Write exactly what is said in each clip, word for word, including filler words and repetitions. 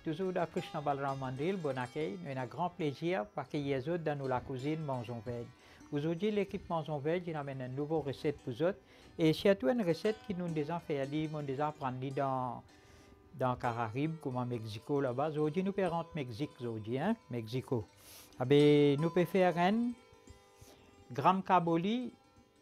toujours dans Krishna Balaram Mandir, bon accueil. Nous avons un grand plaisir parce qu'il y a d'autres dans la cuisine Mangeons Veg. Aujourd'hui, l'équipe Mangeons Veg amène une nouvelle recette pour vous. Et surtout une recette qui nous déjà fait, nous déjà appris dans dans Caraïbes, comme au Mexico là-bas. Aujourd'hui, nous pouvons rentrer au Mexique, aujourd'hui, hein, Mexico. Ah ben, nous pouvons faire un gramme caboli,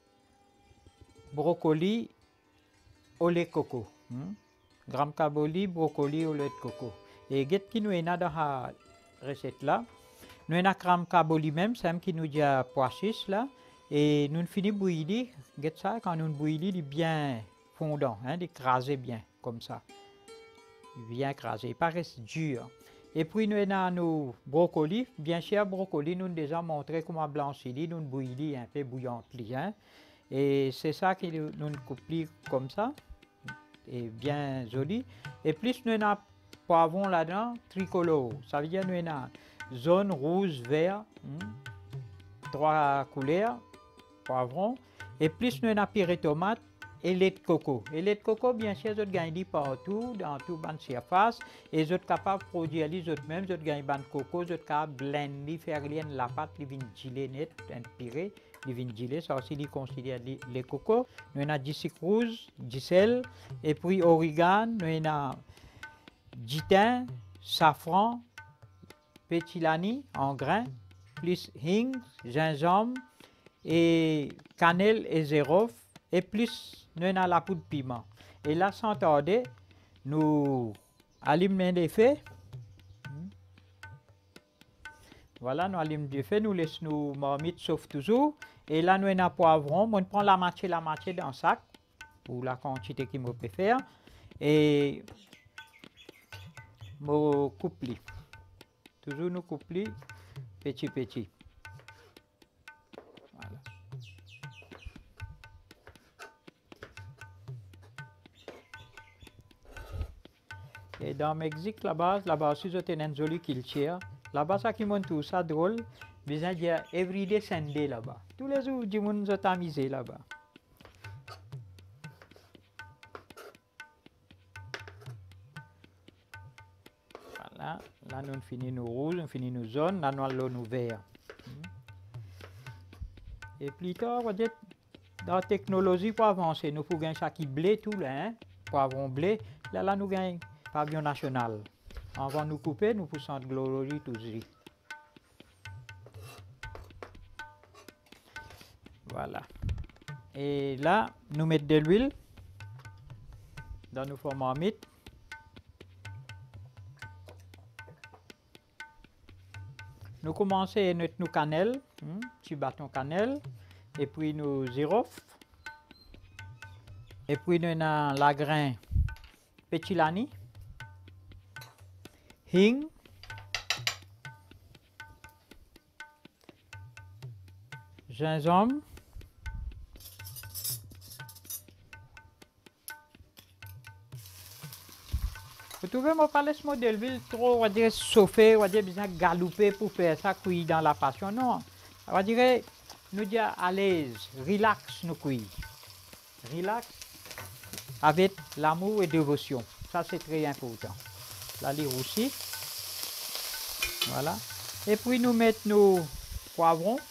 brocoli, au lait de coco. Hmm? Gramme caboli, brocoli, au lait de coco. Et qu'est-ce qui nous est dans la recette là? Nous avons gramme caboli même, c'est qui nous dit pois chiche là. Et nous finissons bouillir, qu'est-ce ça? Quand nous bouillir, il est bien fondant, hein, il écrasé bien, comme ça. Bien écrasé, il paraît dur. Et puis nous avons nos brocolis, bien sûr, brocolis, nous avons déjà montré comment blanchir, nous bouillir un peu bouillante. Hein. Et c'est ça que nous, nous coupons comme ça, et bien joli. Et plus nous avons poivron là-dedans, tricolore, ça veut dire nous avons jaune, rouge, vert, hmm, trois couleurs, poivron. Et plus nous avons purée de tomate, et lait de coco. Et lait de coco, bien sûr, vous gagnez partout, dans toute bonne surface. Et vous êtes capable de produire les autres même, vous gagnez ban coco, vous êtes capable de blender, faire la pâte, les vins gelés net, un purée, les vins gelés, ça aussi, ils considèrent les, les coco. Nous avons du sucre rouge, du sel, et puis origan, nous avons du thym, safran, petit lani en grains, plus hing, gingembre, et cannelle et zérof, et plus nous avons la poudre de piment. Et là, sans tarder, nous allumons des feux. Voilà, nous allumons des feux, nous laissons nos marmites sauf toujours. Et là, nous avons un poivron. On prend la moitié, la moitié dans le sac, pour la quantité qu'il me peut faire. Et nous coupons. Toujours nous coupons petit petit. Et dans le Mexique, là-bas, là-bas aussi, j'ai une jolie culture. Là-bas, ça qui montre tout ça drôle, besoin de dire everyday Sunday là-bas. Tous les jours, du monde sont amusés là-bas. Voilà, là, nous finissons nos rouges, nous finissons nos jaunes, là, nous allons nos verts. Et plus tard, on va dire, dans la technologie pour avancer, nous pouvons gagner chaque blé, tout là, hein, poivron blé, là, là, nous gagnons pavillon national. Avant de nous couper, nous poussons de glorie tout de Voilà. Et là, nous mettons de l'huile dans nos marmites. Nous commençons à mettre nos cannelle, hmm, petit bâton cannelle, et puis nos girofles, et puis nous avons la grain petit lani, hing, gingembre, vous trouvez, moi, pas laisse modèle ville trop, on va dire, chauffer, on va dire, besoin galoper pour faire ça, cuire dans la passion. Non, on va dire, nous dire à l'aise, relax, nous cuire. Relax, avec l'amour et dévotion. Ça, c'est très important. La lire aussi. Voilà. Et puis, nous mettons nos poivrons.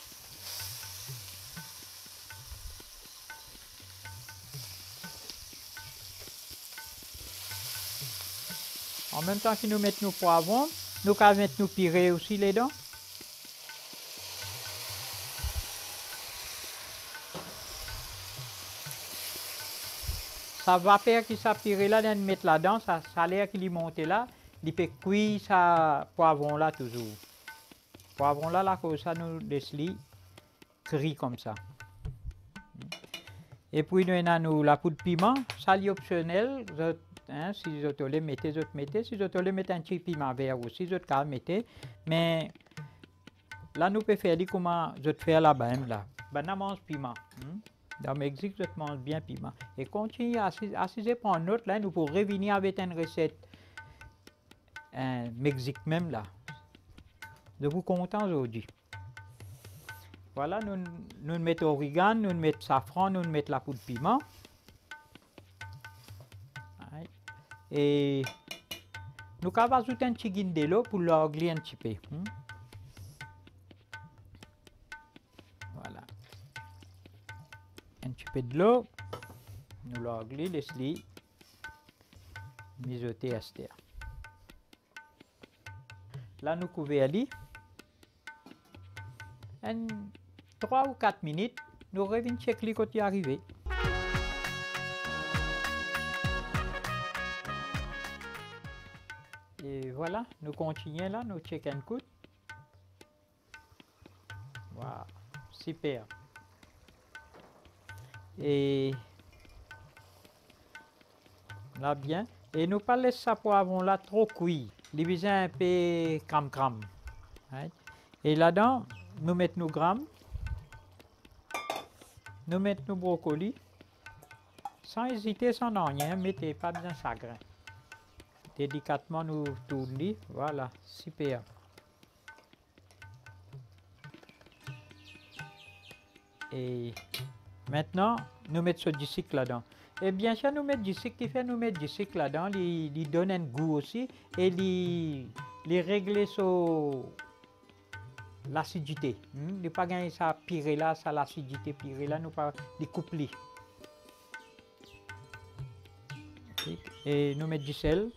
En même temps que nous mettons nos poivrons, nous allons mettre nos purées aussi les dents. Ça va faire que ça purée là, nous mettre là-dedans, ça, ça a l'air qu'il y monte là, il peut cuire ça poivron là toujours. Poivron là, là, comme ça, nous laissons cuire comme ça. Et puis nous avons la poudre de piment, ça est optionnel. Hein, si vous voulez mettez, vous mettez. Si vous voulez mettre un petit piment vert aussi, vous pouvez mettre. Mais là, nous pouvons faire comment je fais là-bas. Là. Ben, on mange piment. Hein? Dans le Mexique, je mange bien piment. Et continuez à assiser pour un autre, là, nous pourrons revenir avec une recette un Mexique même là. Je vous content aujourd'hui. Voilà, nous, nous mettons origan, nous mettons safran, nous mettons la poudre de piment. Et Nous avons ajouté un petit guin de l'eau pour l'ogler un petit peu. Hmm? Voilà. Un petit peu de l'eau. Nous l'ogler, laisse-le mijoter à cette. Là, nous couvrons à lit. En trois ou quatre minutes, nous revenons checker quand il est arrivé. Et voilà, nous continuons là, nous checkons un coup. Wow, super. Et là bien. Et nous pas laisser ça poivron là trop cuit. Il un peu cram cram. Right? Et là-dedans, nous mettons nos grammes. Nous mettons nos brocolis. Sans hésiter, sans rien, mettez pas besoin de chagrin. Délicatement, nous tournons. Voilà, super. Et maintenant, nous mettons du sucre là-dedans. Et bien sûr, nous mettons du sucre qui fait nous mettre du sucre là-dedans, il donne un goût aussi et il règle sur l'acidité. Il n'y a pas gagné ça pire là, ça l'acidité pire là, nous pas les coupler. Et nous mettons du sel.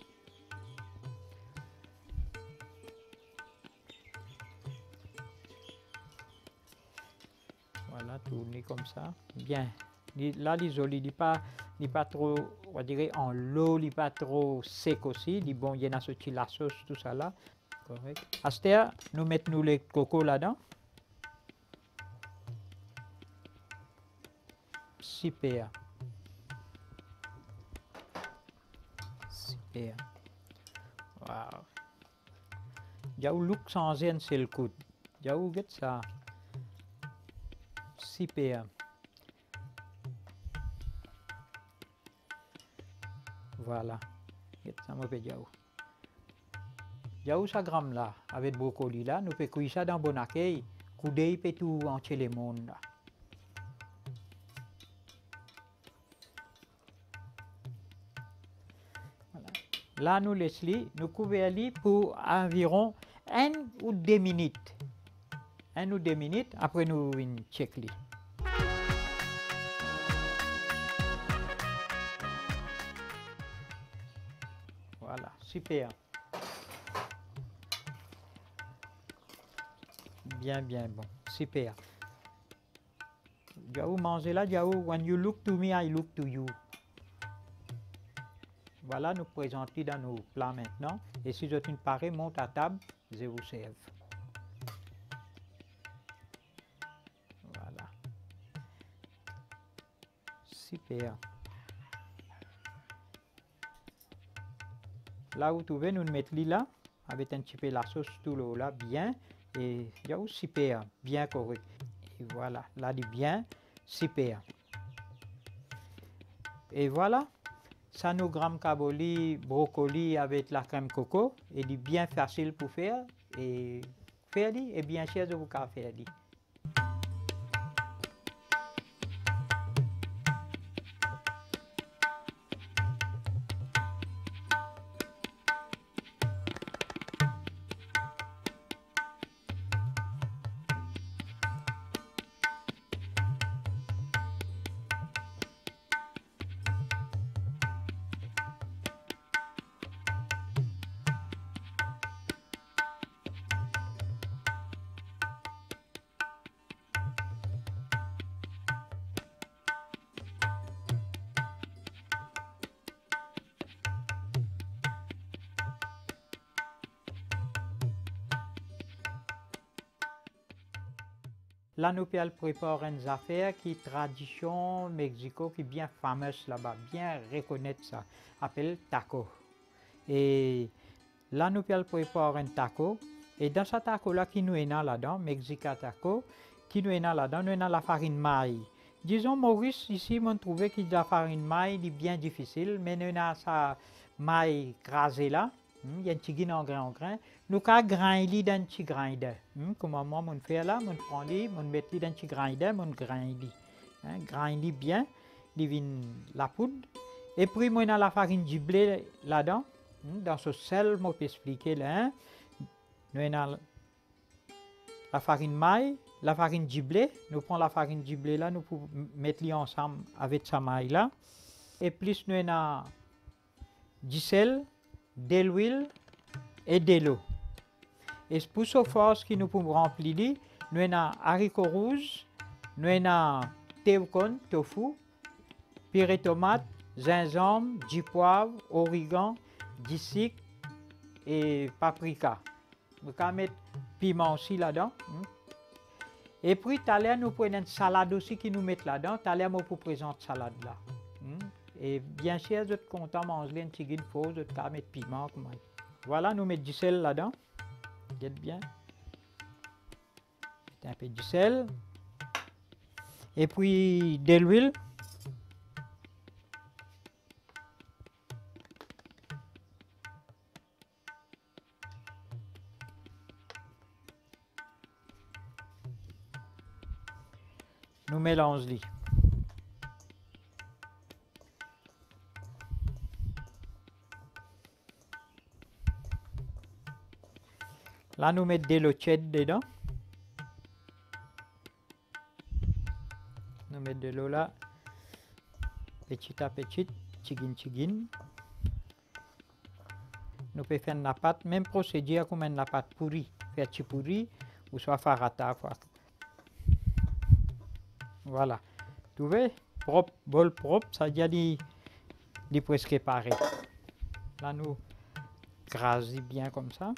Voilà, tourner comme ça. Bien. Là, l'isolé, il n'est pas, pas trop, on va dire, en l'eau, il n'est pas trop sec aussi. Il bon, il y en a sorti la sauce, tout ça là. Correct. À ce stade, nous mettons nous les cocos là-dedans. Super. Super. Wow. Jauh look sans un seul coup. Jauh get ça. Super. Voilà. Ça m'a fait jauh. Jauh ça gramme là, avec brocoli là, nous pouvons cuire ça dans bon accueil, couder et tout entier le monde là. Voilà. Là, nous laissons, nous couvrons pour environ un ou deux minutes. Un ou deux minutes, après nous checkons. Voilà, super. Bien, bien bon, super. Jauh manger là, Jauh, when you look to me, I look to you. Voilà, nous présentons dans nos plats maintenant. Et si je une pareille, monte à table, je vous serve. Voilà. Super. Là où vous trouvez, nous mettons là, avec un petit peu la sauce tout l'eau là, bien. Et il y a aussi super, bien correct. Et voilà, là, dit bien, super. Et voilà, ça nous gramme caboli, brocoli avec la crème coco. Et dit bien facile pour faire. Et faire dit, et bien cher de vous faire dit. Là, nous allons préparer une affaire qui est tradition Mexico, qui est bien fameuse là-bas, bien reconnaître ça, appelle taco. Et là, nous allons préparer un taco. Et dans ce taco-là, qui nous est là-dedans, Mexica taco, qui nous est là-dedans, nous avons la farine maïs. Disons, Maurice, ici, on trouvait que la farine maïs est bien difficile, mais nous avons sa maïs crasée là. Il y a un petit guin en grain en grain. Nous avons grinder dans un petit grinder. Comme moi, on fait là, on prend les, on met dans un petit grinder, on grinder. Grinder bien, il vient la poudre. Et puis, on a la farine du blé là-dedans. Dans ce sel, je peux expliquer là. Hein? Nous avons la farine maille, la farine du blé. Nous prenons la farine du blé là, nous pouvons mettre ensemble avec sa maille là. Et plus nous avons du sel, de l'huile et de l'eau. Et pour ce force qui nous pouvons remplir, nous avons haricots rouges, nous avons théocone, tofu, purée tomate, gingembre, du poivre, origan, du sucre et paprika. Nous pouvons mettre piment aussi là-dedans. Et puis, tout à l'heure, nous prenons une salade aussi qui nous met là-dedans. Tout à l'heure, nous présente cette salade là. Et bien sûr, vous êtes content de manger un petit guide faux, vous êtes mettre piment. Voilà, nous mettons du sel là-dedans. Regardez bien. Un peu du sel. Et puis de l'huile. Nous mélangeons. Là, nous mettons de l'eau tiède dedans. Nous mettons de l'eau là, petit à petit, tigin tigin. Nous pouvons faire la pâte, même procédure comme la pâte pourrie, faire petit pourri ou soit farata. Voilà. Vous voyez, propre, bol propre, ça dit dit dit presque pareil. Là, nous grasons bien comme ça.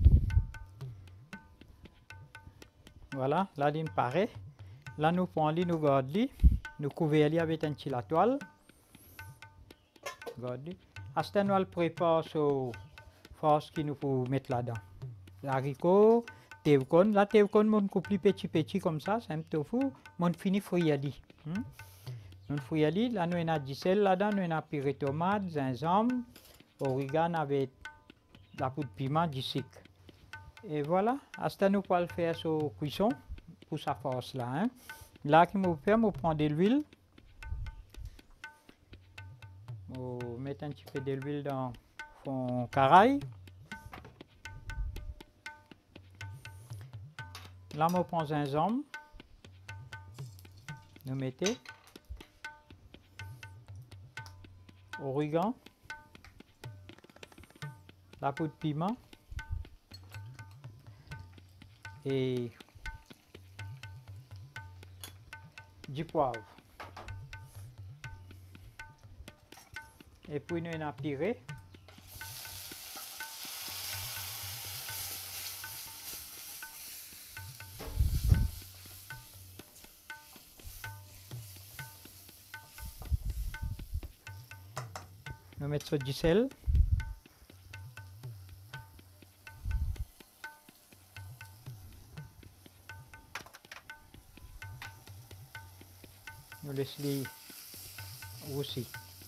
Voilà, là, il paraît. Là, nous prenons, nous gardons, nous couvrons avec un petit la toile. Regardez. À ce temps, nous préparons ce force qui nous faut mettre là-dedans. L'haricot, théocone. La théocone, on coupe petit petit comme ça, c'est un tofu. On finit friali. Hmm? Nous friali, là, nous avons du sel là-dedans, nous avons purée tomate, gingembre, origan avec la poudre piment, du sucre. Et voilà, à ce temps, nous pouvons faire ce cuisson pour sa force là. Hein. Là, qui me fait, je prends de l'huile. Je mets un petit peu de l'huile dans mon caraï. Là, je prends gingembre. Nous mettez. Origan. La poudre piment. Et du poivre. Et puis nous avons purée. Nous mettons du sel. Nous laissons aussi.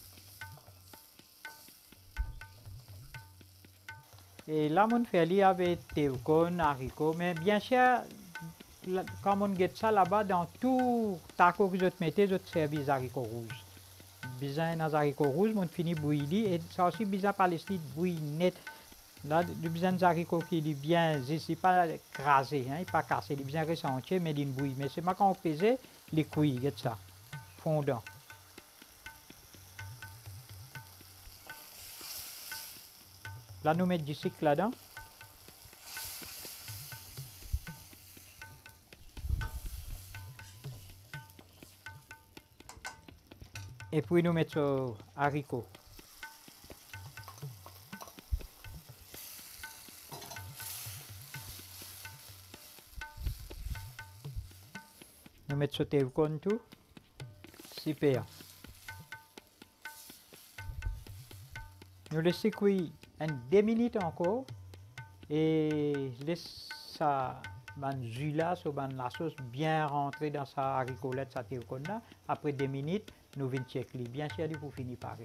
Et là, on fait aller avec théocone, haricots, mais bien sûr, quand on get ça là-bas, dans tout taco que vous mettez, vous servez des haricots rouges. Bizarre dans les haricots rouges, on finit bouillir, et ça aussi bizarre par les slides bouillir net. Là, le besoin des haricots qui est bien, c'est pas crasé, hein, pas cassé, il est bien ressenti, mais il bouille. Mais c'est pas quand on pesait les couilles, get ça, fondant. Là, nous mettons du sucre là-dedans. Et puis nous mettons haricots. Nous mettons sauté comme tout. Super. Nous laissons cuire deux minutes encore et laisse ça ban jus là, so ban la sauce bien rentrer dans sa haricolette, sa théocone là. Après deux minutes, nous venons checker bien sûr pour finir pareil.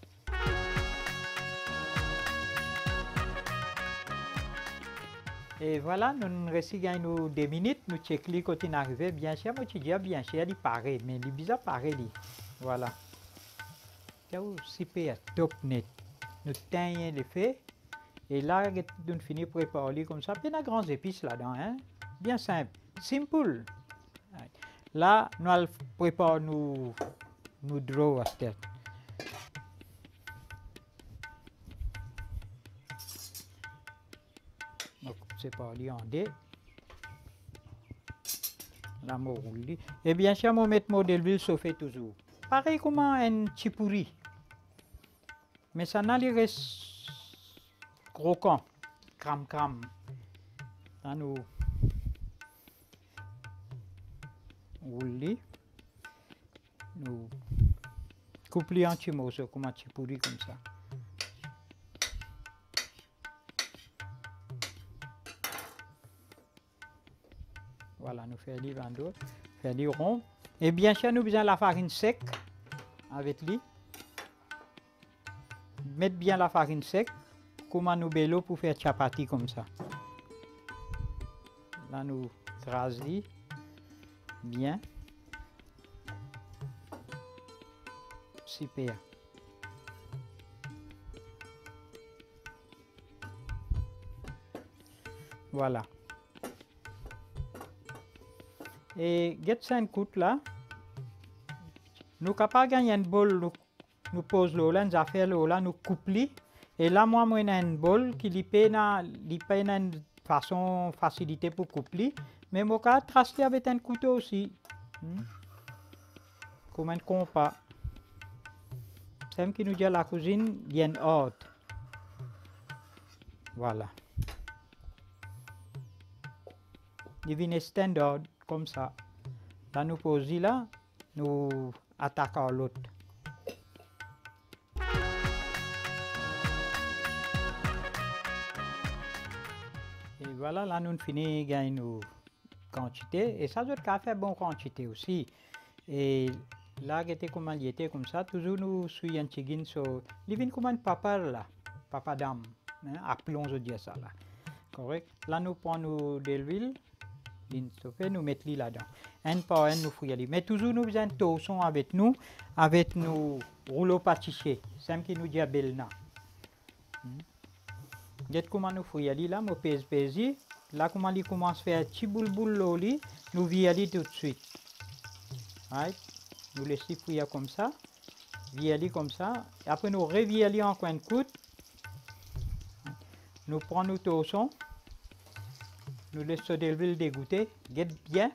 Et voilà, nous restons nous deux minutes, nous checkons quand il arrive. Bien sûr, moi tu dis bien sûr, il paraît, mais il est bizarre pareil. Voilà. C'est super top net. nous teignons les faits. Et là, nous finissons de préparer comme ça. Il y a des grandes épices là-dedans, hein? Bien simple, simple. Là, nous allons préparer nos, nos draws à tête. Donc, c'est pas en dé. Là, je roule. Et bien sûr, je vais mettre de l'huile chauffée toujours. Pareil comme un chipuri. Mais ça n'a pas reste croquant, cram cram. Là, nous roulons. Nous coupons en petits morceaux comme un chipuri comme ça. Voilà, nous faisons des bandeaux, faire des ronds. Et bien sûr, nous besoin de la farine sec avec lui. Mettre bien la farine sec, comme nous bello pour faire chapati comme ça. Là, nous crasons bien. Super. Voilà. Et get ça une coûte là. Nous capables gagner une bol, nous, nous pose l'eau là, nous affaires l'eau là, nous coupons. Et là, moi, moi, j'ai une bol qui li paye une façon facilité pour couper. Mais moi, je tracer avec un couteau aussi. Hmm? Comme un compas. C'est ce qui nous dit à la cuisine, il y a une haute. Voilà. Il vient standard comme ça. Là, nous posons là, nous attaquons l'autre. Et voilà, là, nous finissons gagner nos quantités. Et ça doit faire bonne quantité aussi. Et là, il était comme il était comme ça. Toujours nous suivons un petit sur. Il vient comme un papa là, papa dame. Hein, appelons je dire ça là. Correct. Là, nous prenons de l'huile. Nous mettons là-dedans. Un par un, nous fouillons. Mais toujours, nous faisons un toasson avec nous, avec nos rouleaux pâtissiers. C'est ce qui nous dit à Belna. Regardez comment nous fouillons là, nous pèse pèse. Là, comment il commence à faire un petit boule boule loli, nous violons tout de suite. Right? Nous laissons fouiller comme ça, violons comme ça. Et après, nous reviolons en coin de coude. Nous prenons nos toassons. Nous laissons de l'huile dégoûtée, guette bien.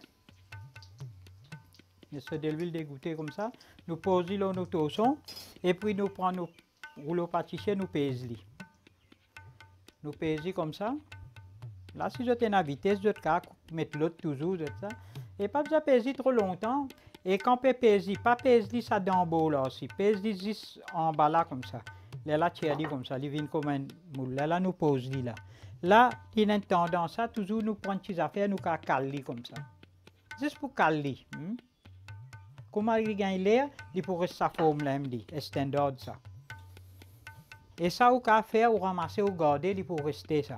Nous laissons de l'huile dégoûtée comme ça. Nous posons nos toassons et puis nous prenons nos rouleaux pâtissiers, nous pèsons. Nous pèsons comme ça. Là, si je tiens à vitesse, je vais mettre l'autre toujours. Ça. Et pas besoin de peser trop longtemps. Et quand on peut peser, pas peser ça dans le bol là aussi. Peser juste en bas là comme ça. Là, là, tu as dit comme ça. Il vient comme un moule. Là, là, nous posons là. Là, il y a une tendance à toujours nous prendre des affaires, nous caler comme ça. Juste pour caler. Hmm? Comment il gagne l'air, il pourrait sa forme là, c'est standard ça. Et ça, vous pouvez faire, vous ramasser, vous garder, il pour rester ça.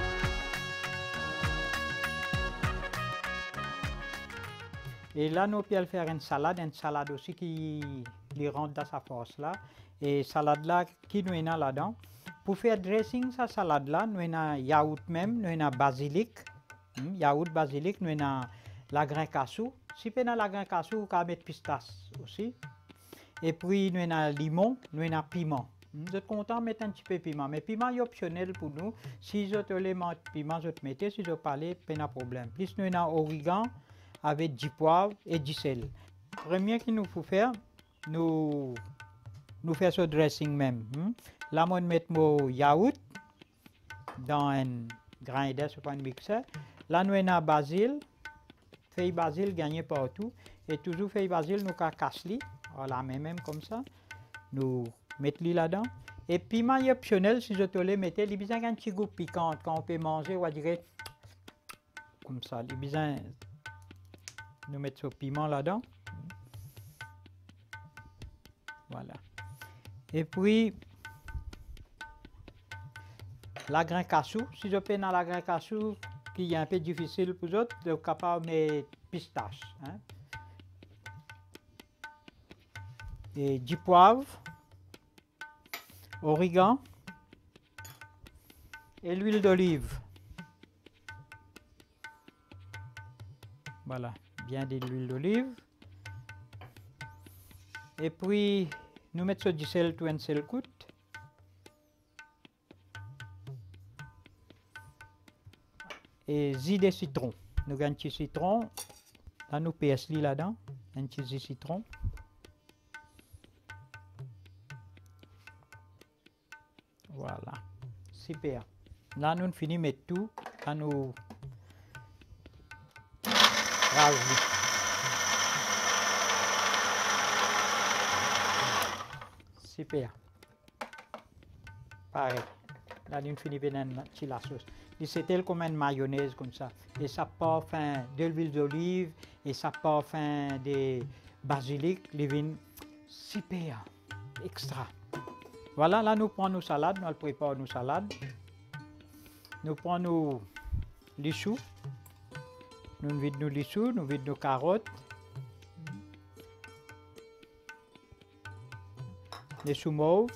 Et là, nous pouvons faire une salade, une salade aussi qui lui rentre dans sa force là. Et salade là, qui nous est là-dedans. Pour faire dressing sa salade là, nous avons yaourt même, nous avons basilic, hmm, yaourt basilic, nous avons la grain cassou. Si vous avez la grain cassou, vous pouvez mettre pistache aussi. Et puis nous avons limon, nous avons piment. Vous êtes content de mettre un petit peu de piment, mais piment est optionnel pour nous. Si vous voulez mettre piment, vous mettez, si vous parlez, pas de problème. Plus nous avons origan avec du poivre et du sel. Premier qu'il nous faut faire, nous nous faire ce dressing même. Hmm? Là, on met mon yaourt dans un grinder sur un mixeur. Là, nous avons basil, feuille basil gagné partout. Et toujours feuille basil, nous cassons. Voilà, même comme ça. Nous mettons là-dedans. Et piment est optionnel, si je te le mets, il y a besoin d'un petit goût piquant. Quand on peut manger, on va dire comme ça. Il y a besoin de mettre ce piment là-dedans. Voilà. Et puis, la grain cassou, si je peux dans la grain cassou, qui est un peu difficile pour vous, de capable de mettre pistache. Hein? Et du poivre, origan, Et l'huile d'olive. Voilà, bien de l'huile d'olive. Et puis, nous mettons du sel, tout un sel coûte. Et zi de citron. Nous avons un petit citron. Là, nous pèsons là-dedans. Un petit citron. Voilà. Super. Là, nous finissons de mettre tout. Là, nous rasons. Super. Pareil. Là, nous finissons de mettre la sauce. C'est tel comme une mayonnaise comme ça. Et ça part fin de l'huile d'olive et ça part fin de basilic, les vins super, extra. Voilà, là nous prenons nos salades, nous préparons nos salades. Nous prenons les choux, nous vidons les choux, nous vidons nos carottes, les choux mauves.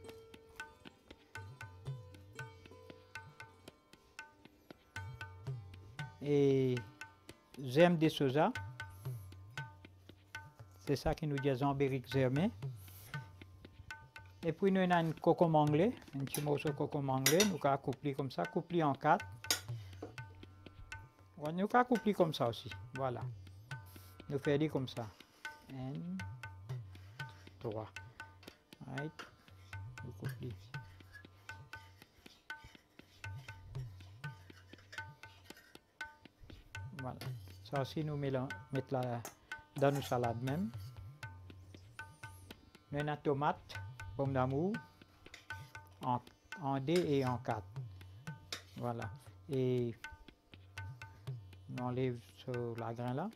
Et j'aime des soja. C'est ça qui nous dit zambérique germé. Et puis nous avons un cocombe anglais, un petit morceau de cocombe anglais, nous avons coupé comme ça, coupé en quatre. Nous avons coupé comme ça aussi, voilà. Nous faisons comme ça. Un, trois. Right. Nous coupons. Voilà. Ça aussi, nous mettons la, dans nos salades même. Nous avons une tomate, pomme d'amour, en, en deux et en quatre. Voilà. Et on enlève sur la grain là.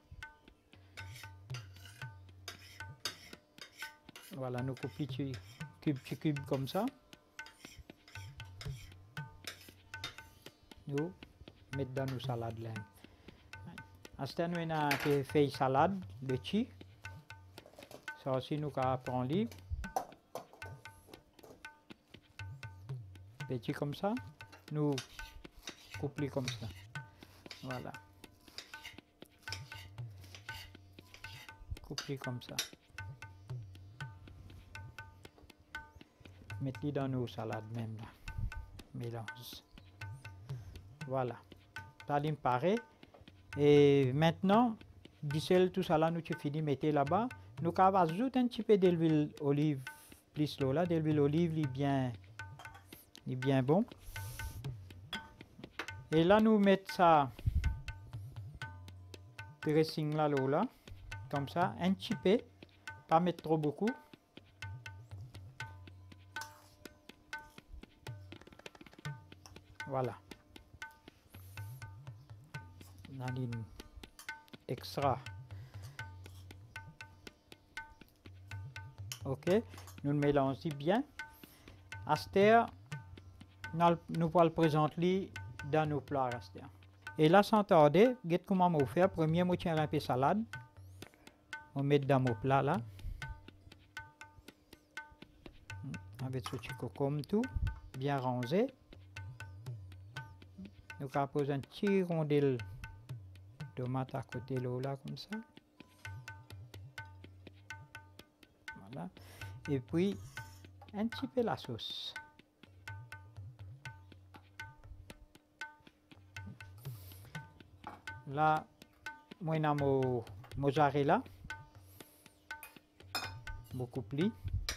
Voilà, nous coupons petit cube, petit cube comme ça. Nous mettons dans nos salades là. Ensuite, nous avons une feuille salade de chi. Ça aussi, nous avons libre. Petit comme ça. Nous coupons comme ça. Voilà. Coupons comme ça. Mettez dans nos salades même là. Mélange. Voilà. Ça me paraît. Et maintenant, du sel, tout ça là, nous avons fini de mettre là-bas. Nous avons ajouté un petit peu d'huile olive, plus l'eau là, de l'huile olive, il est bien, il est bien bon. Et là, nous mettons ça, dressing là, l'eau là, comme ça, un petit peu, pas mettre trop beaucoup. Voilà. Naline extra. Ok, nous le mélangeons bien. Aster, nous allons le présenter dans nos plats. Aster. Et là, sans tarder, regardez comment on fait. Premier, on tient un peu de salade. On met dans mon plat là. Avec ce petit cocombe tout, bien rangé. Nous allons poser un petit rondelle de tomate à côté de l'eau là, comme ça. Voilà. Et puis, un petit peu la sauce. Là, moi, j'ai mon mozzarella. Beaucoup plus.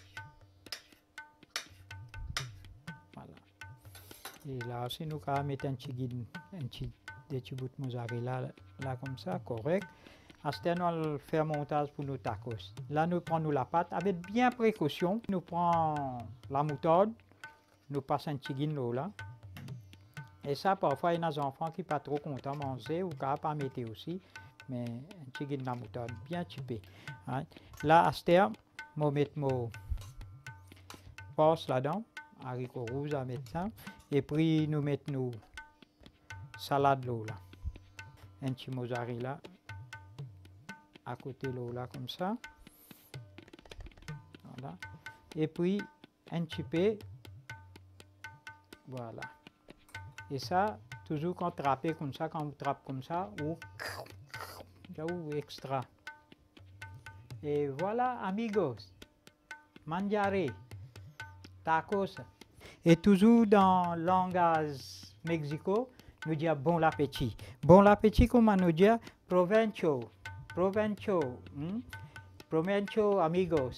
Voilà. Et là aussi, nous allons mettre un petit, un petit, des petits bouts de mozzarella là, là comme ça, correct. Ensuite, nous allons faire montage pour nos tacos. Là, nous prenons la pâte avec bien précaution. Nous prenons la moutarde, nous passons un petit guin là. Et ça, parfois, il y a des enfants qui ne sont pas trop contents de manger ou qui ne pas mettre aussi. Mais un petit guin de la moutarde, bien typé. Hein. Là, à ce terme, je vais mettre mon passe là-dedans. Haricots rouges à mettre ça. Et puis, nous mettons nos salades là. Un petit mozzarella à côté de l'eau là comme ça. Voilà. Et puis un petit peu, voilà. Et ça, toujours quand trapez comme ça, quand vous trappez comme ça, ou, ou extra. Et voilà, amigos, mangiare, tacos. Et toujours dans le langage mexico, nous disons bon appétit. Bon appétit, comment nous dire? Provencho, provencho, hmm? Provencho, amigos.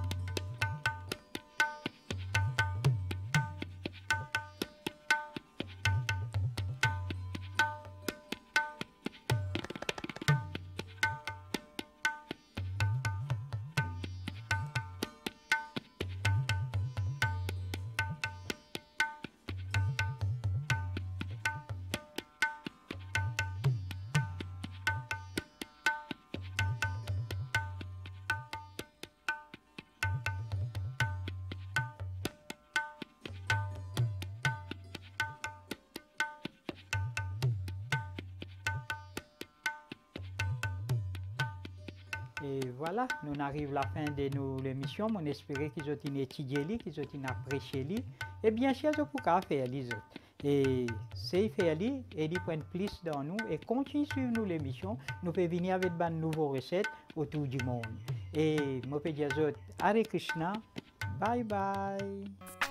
Et voilà, nous arrivons à la fin de nos émissions. On espère qu'ils ont étudié, qu'ils ont apprécié. Et bien sûr, c'est pour faire les autres. Et c'est faire et ils prennent plus dans nous et continuent sur nous l'émission. Nous pouvons venir avec de nouvelles recettes autour du monde. Et moi, je peux dire Hare Krishna. Bye bye.